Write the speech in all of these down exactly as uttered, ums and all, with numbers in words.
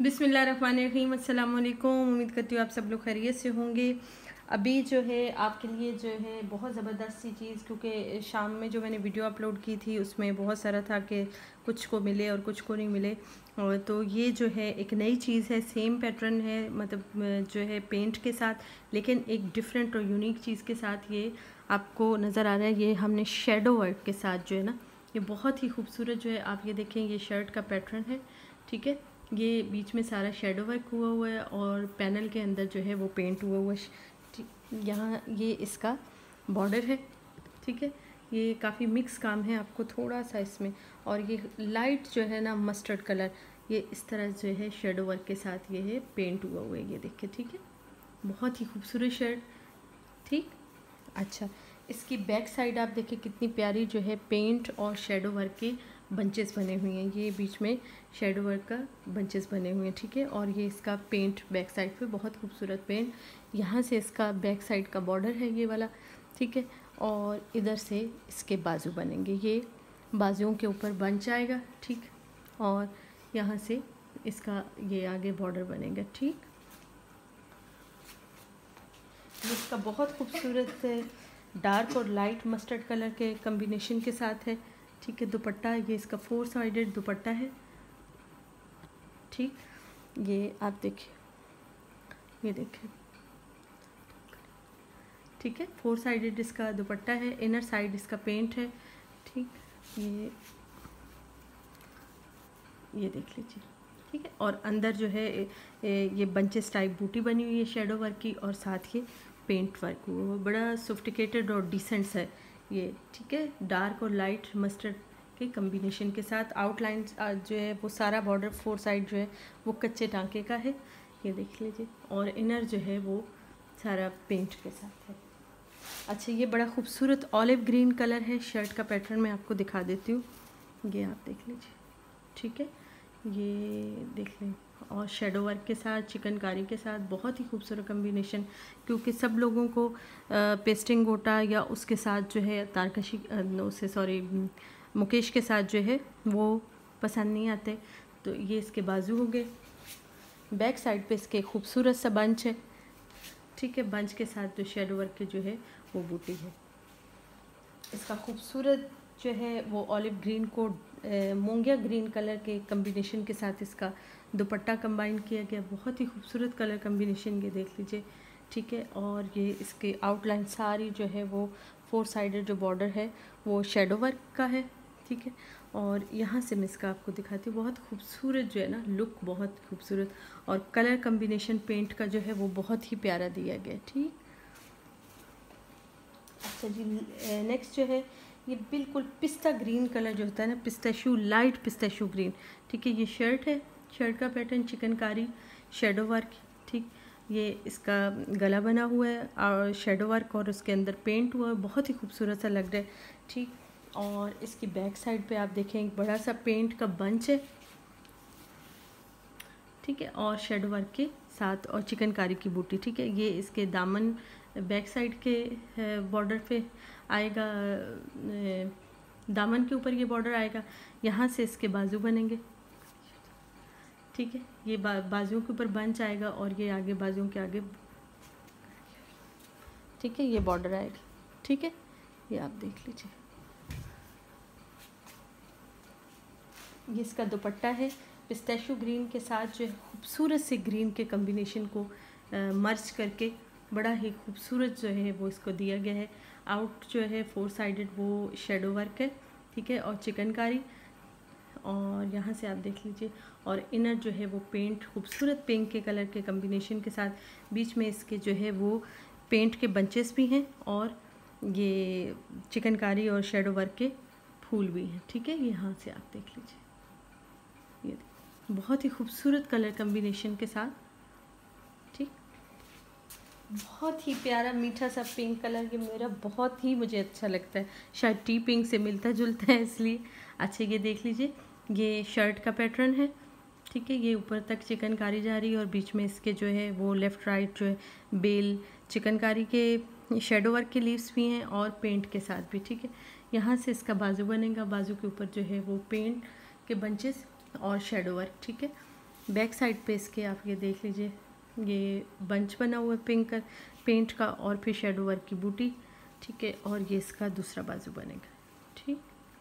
बिस्मिल्लाहिर्रहमानिर्रहीम, अस्सलाम वालेकुम। उम्मीद करती हूँ आप सब लोग खैरियत से होंगे। अभी जो है आपके लिए जो है बहुत ज़बरदस्त सी चीज़, क्योंकि शाम में जो मैंने वीडियो अपलोड की थी उसमें बहुत सारा था कि कुछ को मिले और कुछ को नहीं मिले। और तो ये जो है एक नई चीज़ है, सेम पैटर्न है, मतलब जो है पेंट के साथ, लेकिन एक डिफरेंट और यूनिक चीज़ के साथ ये आपको नज़र आ रहा है। ये हमने शेडो वर्क के साथ जो है ना, ये बहुत ही खूबसूरत जो है, आप ये देखें, ये शर्ट का पैटर्न है। ठीक है, ये बीच में सारा शेडो वर्क हुआ हुआ है और पैनल के अंदर जो है वो पेंट हुआ हुआ है। यहाँ ये इसका बॉर्डर है। ठीक है, ये काफ़ी मिक्स काम है, आपको थोड़ा सा इसमें, और ये लाइट जो है ना मस्टर्ड कलर, ये इस तरह जो है शेडो वर्क के साथ ये है पेंट हुआ हुआ है, ये देखिए। ठीक है, बहुत ही खूबसूरत शर्ट। ठीक, अच्छा, इसकी बैक साइड आप देखिए कितनी प्यारी जो है पेंट और शेडो वर्क के बंचेस बने हुए हैं। ये बीच में शेडो वर्क का बंचेस बने हुए हैं। ठीक है, और ये इसका पेंट बैक साइड पे बहुत खूबसूरत पेंट। यहाँ से इसका बैक साइड का बॉर्डर है ये वाला। ठीक है, और इधर से इसके बाजू बनेंगे, ये बाजुओं के ऊपर बंच आएगा। ठीक, और यहाँ से इसका ये आगे बॉर्डर बनेगा। ठीक, इसका बहुत खूबसूरत डार्क और लाइट मस्टर्ड कलर के कॉम्बिनेशन के साथ है। ठीक है, दुपट्टा ये इसका फोर साइडेड दुपट्टा है। ठीक, ये आप देखिए, ये देखिए। ठीक है, फोर साइडेड इसका दुपट्टा है, इनर साइड इसका पेंट है। ठीक, ये ये देख लीजिए। ठीक है, और अंदर जो है ये बंचेस टाइप बूटी बनी हुई है शेडो वर्क की, और साथ ये पेंट वर्क हुआ, बड़ा सोफिस्टिकेटेड और डिसेंट है ये। ठीक है, डार्क और लाइट मस्टर्ड के कम्बिनेशन के साथ आउटलाइन जो है वो सारा बॉर्डर फोर साइड जो है वो कच्चे टांके का है, ये देख लीजिए, और इनर जो है वो सारा पेंट के साथ है। अच्छा, ये बड़ा खूबसूरत ऑलिव ग्रीन कलर है शर्ट का पैटर्न, मैं आपको दिखा देती हूँ, ये आप देख लीजिए। ठीक है, ये देख लें, और शेडो वर्क के साथ चिकनकारी के साथ बहुत ही खूबसूरत कम्बिनेशन, क्योंकि सब लोगों को पेस्टिंग गोटा या उसके साथ जो है तारकशी उससे सॉरी मुकेश के साथ जो है वो पसंद नहीं आते। तो ये इसके बाजू हो गए, बैक साइड पे इसके खूबसूरत सा बंच है। ठीक है, बंच के साथ जो शेडो वर्क के जो है वो बूटी है। इसका खूबसूरत जो है वो ऑलिव ग्रीन को मोंगिया ग्रीन कलर के कम्बिनेशन के साथ इसका दुपट्टा कंबाइन किया गया, बहुत ही खूबसूरत कलर कम्बिनेशन, ये देख लीजिए। ठीक है, और ये इसके आउटलाइन सारी जो है वो फोर साइडेड जो बॉर्डर है वो शेडो वर्क का है। ठीक है, और यहाँ से मैं इसका आपको दिखाती हूँ, बहुत खूबसूरत जो है ना लुक, बहुत खूबसूरत, और कलर कम्बिनेशन पेंट का जो है वो बहुत ही प्यारा दिया गया। ठीक, अच्छा जी, नेक्स्ट जो है ये बिल्कुल पिस्ता ग्रीन कलर जो होता है ना, पिस्ताशू, लाइट पिस्ताशू ग्रीन। ठीक है, ये शर्ट है, शर्ट का पैटर्न चिकनकारी शेडो वर्क। ठीक, ये इसका गला बना हुआ है और शेडो वर्क, और उसके अंदर पेंट हुआ है, बहुत ही खूबसूरत सा लग रहा है। ठीक, और इसकी बैक साइड पे आप देखें एक बड़ा सा पेंट का बंच है। ठीक है, और शेडो वर्क के साथ और चिकनकारी की बूटी। ठीक है, ये इसके दामन बैक साइड के बॉर्डर पे आएगा, दामन के ऊपर ये बॉर्डर आएगा, यहाँ से इसके बाजू बनेंगे। ठीक है, ये बा, बाजुओं के ऊपर बंच आएगा, और ये आगे बाजुओं के आगे, ठीक है, ये बॉर्डर आएगा। ठीक है, ये आप देख लीजिए, ये इसका दुपट्टा है पिस्ताशू ग्रीन के साथ जो है खूबसूरत से ग्रीन के कम्बिनेशन को मर्ज करके बड़ा ही खूबसूरत जो है वो इसको दिया गया है। आउट जो है फोर साइडेड वो शेडो वर्क है। ठीक है, और चिकनकारी, और यहाँ से आप देख लीजिए, और इनर जो है वो पेंट खूबसूरत पिंक के कलर के कम्बिनेशन के साथ, बीच में इसके जो है वो पेंट के बंचेस भी हैं, और ये चिकनकारी और शेडो वर्क के फूल भी हैं। ठीक है, यहाँ से आप देख लीजिए, ये बहुत ही खूबसूरत कलर कम्बिनेशन के साथ। ठीक, बहुत ही प्यारा मीठा सा पिंक कलर, ये मेरा बहुत ही मुझे अच्छा लगता है, शायद टी पिंक से मिलता जुलता है इसलिए। अच्छा, ये देख लीजिए, ये शर्ट का पैटर्न है। ठीक है, ये ऊपर तक चिकनकारी जा रही है, और बीच में इसके जो है वो लेफ़्ट राइट जो है बेल चिकनकारी के शेडो वर्क के लीव्स भी हैं, और पेंट के साथ भी। ठीक है, यहाँ से इसका बाजू बनेगा, बाजू के ऊपर जो है वो पेंट के बंचेस और शेडो वर्क। ठीक है, बैक साइड पे इसके आप ये देख लीजिए, ये बंच बना हुआ है पिंक का पेंट का, और फिर शेडो वर्क की बूटी, ठीक है। और ये इसका दूसरा बाजू बनेगा, ठीक।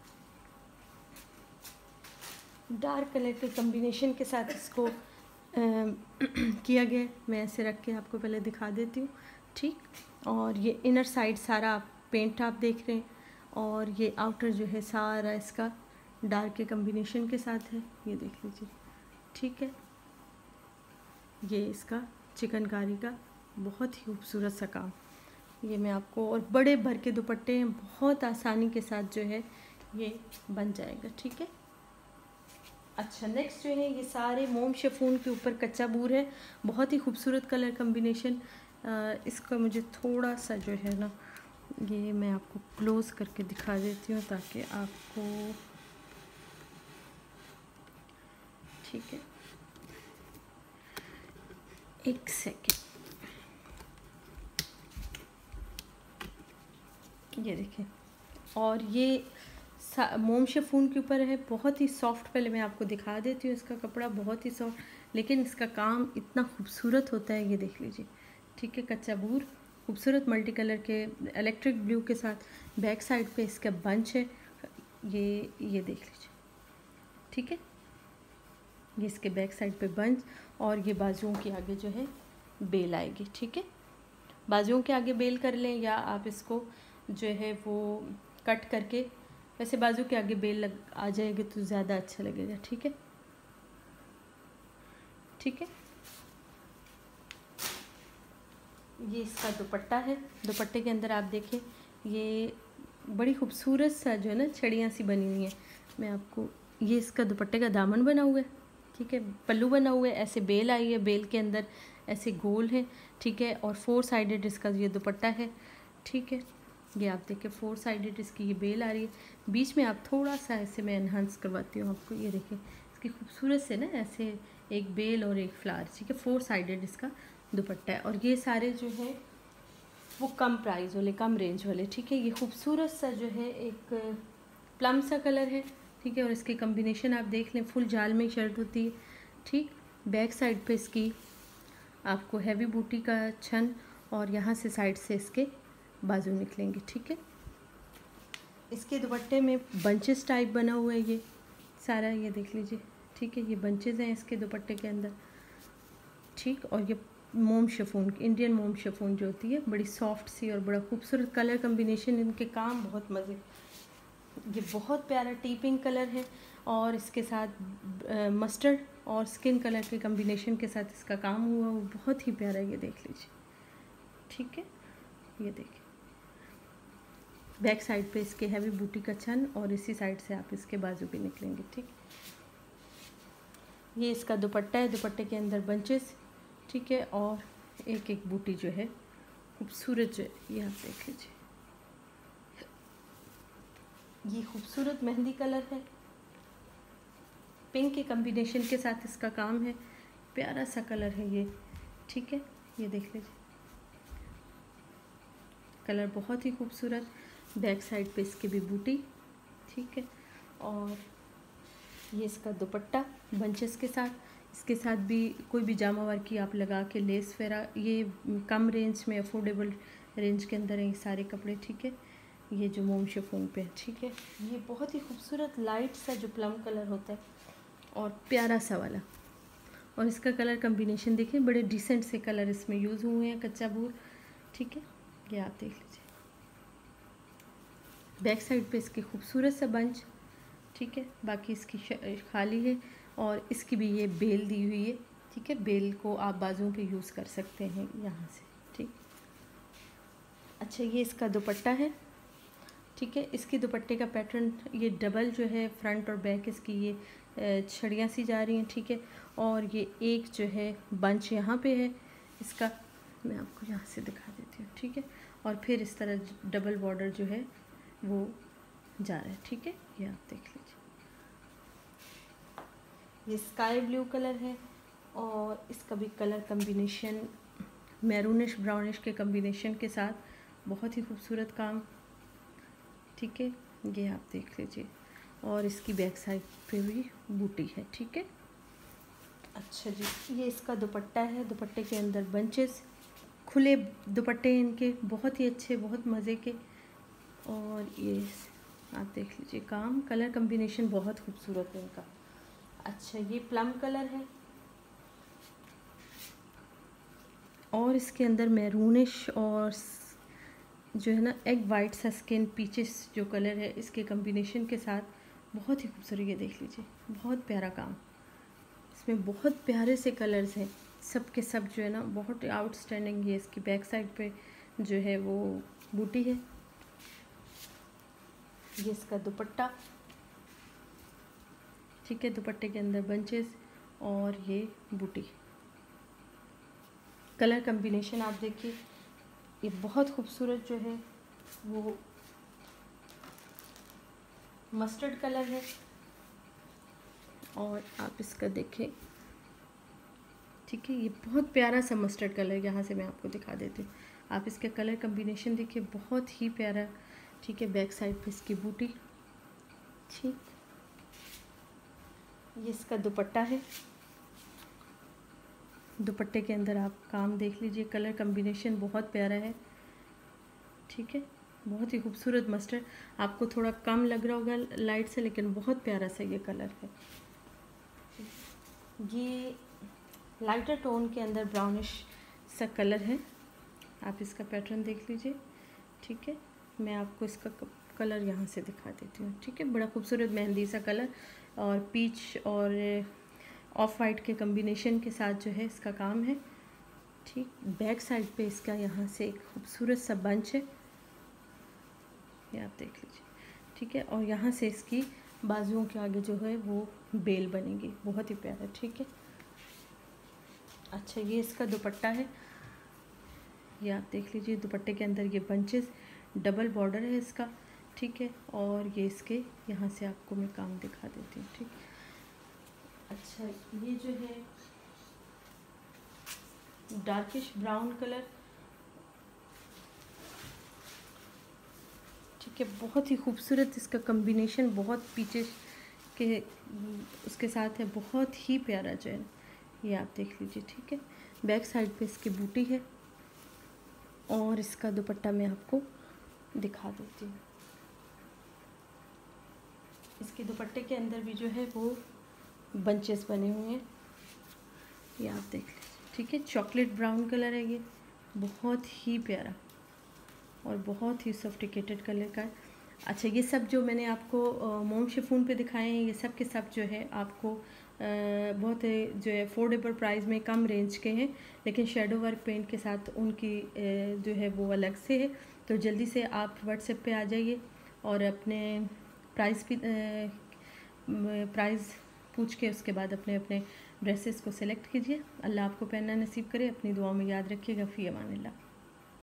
डार्क कलर के कॉम्बिनेशन के साथ इसको आ, किया गया। मैं ऐसे रख के आपको पहले दिखा देती हूँ, ठीक। और ये इनर साइड सारा आप पेंट आप देख रहे हैं, और ये आउटर जो है सारा इसका डार्क के कॉम्बिनेशन के साथ है, ये देख लीजिए, ठीक है। ये इसका चिकनकारी का बहुत ही खूबसूरत सा काम, ये मैं आपको, और बड़े भर के दुपट्टे हैं, बहुत आसानी के साथ जो है ये बन जाएगा, ठीक है। अच्छा, नेक्स्ट जो है ये सारे मोम शिफॉन के ऊपर कच्चा बूर है, बहुत ही खूबसूरत कलर कॉम्बिनेशन। इसका मुझे थोड़ा सा जो है ना, ये मैं आपको क्लोज करके दिखा देती हूँ ताकि आपको, ठीक है, एक सेकेंड, ये देखें। और ये मोम शिफॉन के ऊपर है, बहुत ही सॉफ्ट, पहले मैं आपको दिखा देती हूँ, इसका कपड़ा बहुत ही सॉफ्ट, लेकिन इसका काम इतना खूबसूरत होता है, ये देख लीजिए, ठीक है। कच्चा बूर खूबसूरत मल्टी कलर के इलेक्ट्रिक ब्लू के साथ, बैक साइड पे इसका बंच है, ये ये देख लीजिए, ठीक है। ये इसके बैक साइड पे बंच, और ये बाजुओं के आगे जो है बेल आएगी, ठीक है। बाजुओं के आगे बेल कर लें, या आप इसको जो है वो कट करके, वैसे बाजू के आगे बेल लग आ जाएगी तो ज़्यादा अच्छा लगेगा, ठीक है, ठीक है। ये इसका दुपट्टा है, दुपट्टे के अंदर आप देखें ये बड़ी खूबसूरत सा जो है ना छड़ियाँ सी बनी हुई हैं। मैं आपको, ये इसका दुपट्टे का दामन बना हुआ है, ठीक है, पल्लू बना हुआ है, ऐसे बेल आई है, बेल के अंदर ऐसे गोल है, ठीक है। और फोर साइडेड इसका ये दुपट्टा है, ठीक है। ये आप देखें फोर साइडेड इसकी ये बेल आ रही है, बीच में आप थोड़ा सा ऐसे मैं एनहांस करवाती हूँ आपको, ये देखें इसकी खूबसूरत से ना ऐसे एक बेल और एक फ्लावर, ठीक है। फोर साइडेड इसका दुपट्टा है, और ये सारे जो है वो कम प्राइस वाले, कम रेंज वाले, ठीक है। ये खूबसूरत सा जो है एक प्लम सा कलर है, ठीक है। और इसकी कॉम्बिनेशन आप देख लें, फुल जाल में शर्ट होती है, ठीक। बैक साइड पे इसकी आपको हैवी बूटी का छन, और यहाँ से साइड से इसके बाजू निकलेंगे, ठीक है। इसके दुपट्टे में बंचेस टाइप बना हुआ है ये सारा, ये देख लीजिए, ठीक है। ये बंचेस हैं इसके दुपट्टे के अंदर, ठीक। और ये मोम शिफॉन, इंडियन मोम शिफॉन जो होती है, बड़ी सॉफ्ट सी और बड़ा खूबसूरत कलर कॉम्बिनेशन, इनके काम बहुत मज़े। ये बहुत प्यारा टी पिंक कलर है, और इसके साथ मस्टर्ड और स्किन कलर के कॉम्बिनेशन के साथ इसका काम हुआ, वो बहुत ही प्यारा, ये देख लीजिए, ठीक है। ये देखिए बैक साइड पे इसके हैवी बूटी का छन, और इसी साइड से आप इसके बाजू भी निकलेंगे, ठीक। ये इसका दुपट्टा है, दुपट्टे के अंदर बंचेस, ठीक है। और एक एक बूटी जो है खूबसूरत जो है, ये आप देख लीजिए, ये खूबसूरत मेहंदी कलर है, पिंक के कॉम्बिनेशन के साथ इसका काम है, प्यारा सा कलर है ये, ठीक है। ये देख लीजिए कलर बहुत ही खूबसूरत, बैक साइड पे इसकी भी बूटी, ठीक है। और ये इसका दुपट्टा बंचेस के साथ, इसके साथ भी कोई भी जामा वर्क की आप लगा के लेस फेरा, ये कम रेंज में अफोर्डेबल रेंज के अंदर है ये सारे कपड़े, ठीक है। ये जो मोम शिफॉन पे है, ठीक है। ये बहुत ही खूबसूरत लाइट सा जो प्लम कलर होता है, और प्यारा सा वाला, और इसका कलर कॉम्बिनेशन देखिए, बड़े डिसेंट से कलर इसमें यूज़ हुए हैं, कच्चा बूर, ठीक है। ये आप देख लीजिए, बैक साइड पे इसकी खूबसूरत सा बंच, ठीक है। बाकी इसकी खाली है, और इसकी भी ये बेल दी हुई है, ठीक है। बेल को आप बाजुओं पे यूज़ कर सकते हैं यहाँ से, ठीक। अच्छा, ये इसका दुपट्टा है, ठीक है। इसके दुपट्टे का पैटर्न ये डबल जो है, फ्रंट और बैक इसकी ये छड़ियाँ सी जा रही हैं, ठीक है। और ये एक जो है बंच यहाँ पे है इसका, मैं आपको यहाँ से दिखा देती हूँ, ठीक है। और फिर इस तरह डबल बॉर्डर जो है वो जा रहा है, ठीक है। ये आप देख लीजिए, ये स्काई ब्लू कलर है, और इसका भी कलर कॉम्बिनेशन मैरूनिश ब्राउनिश के कॉम्बिनेशन के साथ बहुत ही खूबसूरत काम, ठीक है। ये आप देख लीजिए, और इसकी बैक साइड पे भी बूटी है, ठीक है। अच्छा जी, ये इसका दुपट्टा है। दुपट्टे के अंदर बंचेस, खुले दुपट्टे हैं इनके, बहुत ही अच्छे, बहुत मज़े के। और ये आप देख लीजिए काम, कलर कम्बिनेशन बहुत खूबसूरत है इनका। अच्छा, ये प्लम कलर है और इसके अंदर मैरूनिश और जो है ना एग वाइट सा स्किन पीचेस जो कलर है इसके कम्बिनेशन के साथ बहुत ही खूबसूरत। ये देख लीजिए, बहुत प्यारा काम। इसमें बहुत प्यारे से कलर्स हैं, सब के सब जो है ना बहुत आउटस्टैंडिंग। ये इसकी बैक साइड पे जो है वो बूटी है। ये इसका दुपट्टा, ठीक है, दुपट्टे के अंदर बंचेस और ये बूटी। कलर कम्बिनेशन आप देखिए, ये बहुत खूबसूरत जो है वो मस्टर्ड कलर है। और आप इसका देखें, ठीक है, ये बहुत प्यारा सा मस्टर्ड कलर, यहाँ से मैं आपको दिखा देती हूँ। आप इसका कलर कम्बिनेशन देखिए, बहुत ही प्यारा। ठीक है, बैक साइड पे इसकी बूटी, ठीक। ये इसका दुपट्टा है। दुपट्टे के अंदर आप काम देख लीजिए, कलर कम्बिनेशन बहुत प्यारा है, ठीक है, बहुत ही खूबसूरत मस्टर्ड। आपको थोड़ा कम लग रहा होगा लाइट से, लेकिन बहुत प्यारा सा ये कलर है। ये लाइटर टोन के अंदर ब्राउनिश सा कलर है। आप इसका पैटर्न देख लीजिए, ठीक है। मैं आपको इसका कलर यहाँ से दिखा देती हूँ, ठीक है। बड़ा खूबसूरत मेहंदी सा कलर और पीच और ऑफ वाइट के कम्बिनेशन के साथ जो है इसका काम है, ठीक। बैक साइड पे इसका यहाँ से एक खूबसूरत सा बंच है, ये आप देख लीजिए, ठीक है। और यहाँ से इसकी बाजुओं के आगे जो है वो बेल बनेगी, बहुत ही प्यारा, ठीक है। अच्छा, ये इसका दुपट्टा है, ये आप देख लीजिए। दुपट्टे के अंदर ये बंचेस, डबल बॉर्डर है इसका, ठीक है। और ये इसके यहाँ से आपको मैं काम दिखा देती हूँ, ठीक। अच्छा, ये जो है डार्किश ब्राउन कलर, ठीक है, बहुत ही खूबसूरत इसका कम्बिनेशन, बहुत पीछे के उसके साथ है, बहुत ही प्यारा जो है, ये आप देख लीजिए, ठीक है। बैक साइड पे इसकी बूटी है और इसका दुपट्टा मैं आपको दिखा देती हूँ। इसके दुपट्टे के अंदर भी जो है वो बंचेस बने हुए हैं, ये आप देख लीजिए, ठीक है। चॉकलेट ब्राउन कलर है ये, बहुत ही प्यारा और बहुत ही सोफिस्टिकेटेड कलर का है। अच्छा, ये सब जो मैंने आपको मोम शिफॉन पे दिखाए हैं, ये सब के सब जो है आपको आ, बहुत जो है अफोर्डेबल प्राइस में, कम रेंज के हैं, लेकिन शेडो वर्क पेंट के साथ उनकी जो है वो अलग से है। तो जल्दी से आप व्हाट्सएप पे आ जाइए और अपने प्राइस भी प्राइस पूछ के उसके बाद अपने अपने ड्रेसेस को सिलेक्ट कीजिए। अल्लाह आपको पहनना नसीब करे। अपनी दुआओं में याद रखिएगा। फ़ी अमानिल्लाह।